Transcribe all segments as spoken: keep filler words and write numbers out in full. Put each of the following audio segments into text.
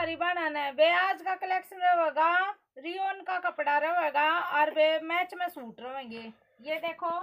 सारी बनाना है बे। आज का कलेक्शन रहेगा रियोन का कपड़ा रहेगा और बे मैच में सूट रहेंगे। ये देखो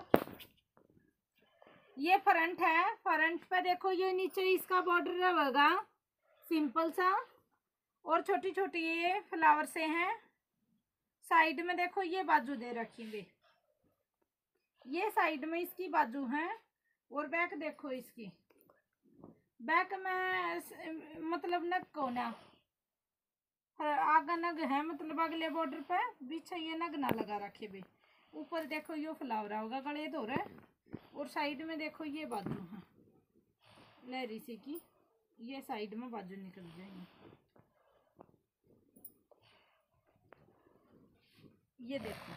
ये फ्रंट है, फ्रंट पे देखो ये नीचे इसका बॉर्डर रहेगा सिंपल सा और छोटी छोटी ये फ्लावर से हैं। साइड में देखो ये बाजू दे रखी बे, ये साइड में इसकी बाजू है और बैक देखो इसकी बैक में मतलब नग को ना आगा नग है, मतलब अगले बॉर्डर पे पीछे ये नग ना लगा रखे बे। ऊपर देखो ये फ्लावर होगा गले धो रहे और साइड में देखो ये बाजू है लहरी सी की, ये साइड में बाजू निकल जाएंगे। ये देखो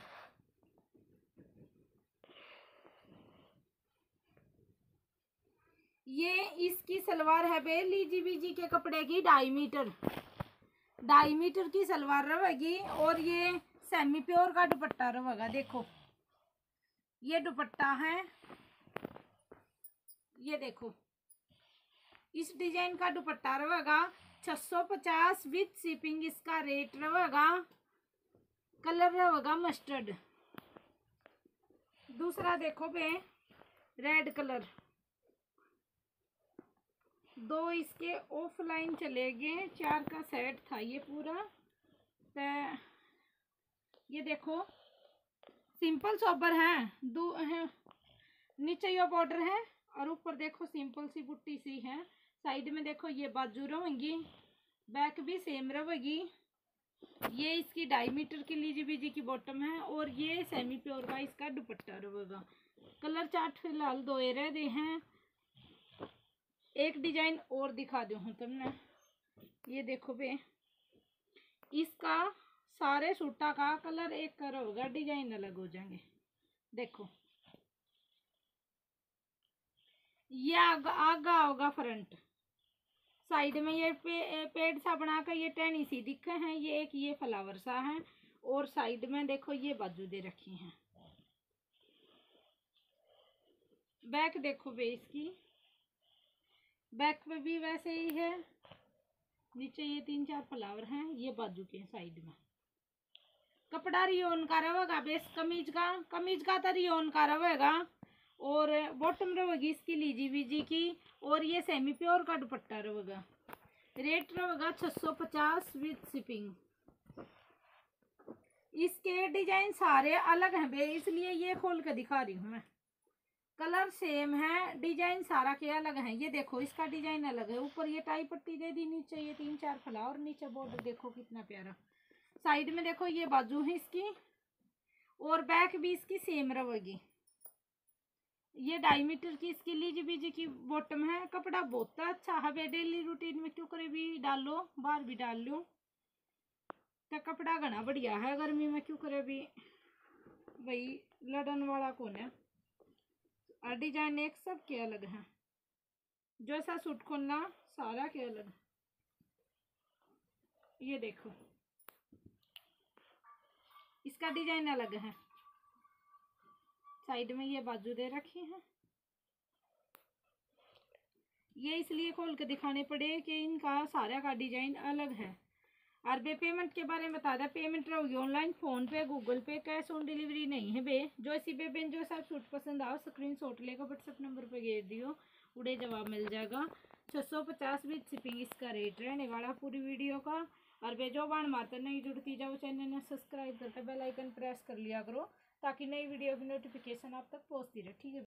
ये इसकी सलवार है बे लीजी बीजी के कपड़े की, ढाई मीटर ढाई मीटर की सलवार रहेगी और ये सेमी प्योर का दुपट्टा रहेगा। देखो ये दुपट्टा है, ये देखो इस डिजाइन का दुपट्टा रहेगा छह सौ पचास विथ शिपिंग। इसका रेट रहेगा, कलर रहेगा मस्टर्ड। दूसरा देखो बे रेड कलर, दो इसके ऑफलाइन चले गए, चार का सेट था ये पूरा। तो ये देखो सिंपल सोबर है, दो है नीचे ये बॉर्डर है और ऊपर देखो सिंपल सी बुट्टी सी है। साइड में देखो ये बाजू रहेंगी, बैक भी सेम रहेगी। ये इसकी ढाई मीटर की लीजी बीजी की बॉटम है और ये सेमी प्योर का इसका दुपट्टा रहेगा। कलर चार्ट फिलहाल दो रह दे हैं, एक डिजाइन और दिखा दो हूँ तुमने। ये देखो बे इसका सारे सूटा का कलर एक कर होगा, डिजाइन अलग हो जाएंगे। देखो ये आगा आगा होगा फ्रंट, साइड में ये पे, पेड़ सा बना कर ये टहनी सी दिखे हैं, ये एक ये फ्लावर सा है और साइड में देखो ये बाजू दे रखी हैं। बैक देखो बे इसकी, बैक पे भी वैसे ही है, नीचे ये तीन चार फ्लावर हैं, ये बाजू के साइड में। कपड़ा रियोन का रहेगा बेस, कमीज का कमीज का तो रियोन का रहेगा और बॉटम रहेगी इसकी लीजी बीजी की और ये सेमी प्योर का दुपट्टा रहेगा। रेट रहेगा छह सौ पचास विथ शिपिंग। इसके डिजाइन सारे अलग हैं बे, इसलिए ये खोल के दिखा रही हूँ मैं। कलर सेम है, डिजाइन सारा के अलग है। ये देखो इसका डिजाइन अलग है, ऊपर ये टाई पट्टी दे दी, नीचे ये तीन चार फ्लावर, नीचे बॉर्डर देखो कितना प्यारा। साइड में देखो ये बाजू है इसकी और बैक भी इसकी सेम रहेगी। ये ढाई मीटर की इसकी लीजी बीजी की बॉटम है। कपड़ा बहुत अच्छा है, डेली रूटीन में क्यों करे भी डाल लो, बाहर भी डाल लो तो कपड़ा घना बढ़िया है। गर्मी में क्यों करे भी भाई लड़न वाला कौन है। और डिजाइन एक सब के अलग है, जो सा सूट खोलना सारा के अलग। ये देखो इसका डिजाइन अलग है, साइड में ये बाजू दे रखी है। ये इसलिए खोल के दिखाने पड़े कि इनका सारा का डिजाइन अलग है। और बे पेमेंट के बारे में बता दें, पेमेंट रहोगी online, PhonePe Google Pay, cash on delivery नहीं है बे। जो इसी पे बेन जो सब सूट पसंद आओ स्क्रीन शॉट लेकर व्हाट्सएप नंबर पे भेज दियो, उड़े जवाब मिल जाएगा। छः सौ पचास विथ शिपिंग इसका रेट रहने वाला पूरी वीडियो का। और बे जो बाण मारते नहीं जुड़ती जाओ चैनल ने सब्सक्राइब करके बेल आइकन प्रेस कर लिया करो ताकि नई वीडियो की नोटिफिकेशन आप तक पहुँचती रहे। ठीक है।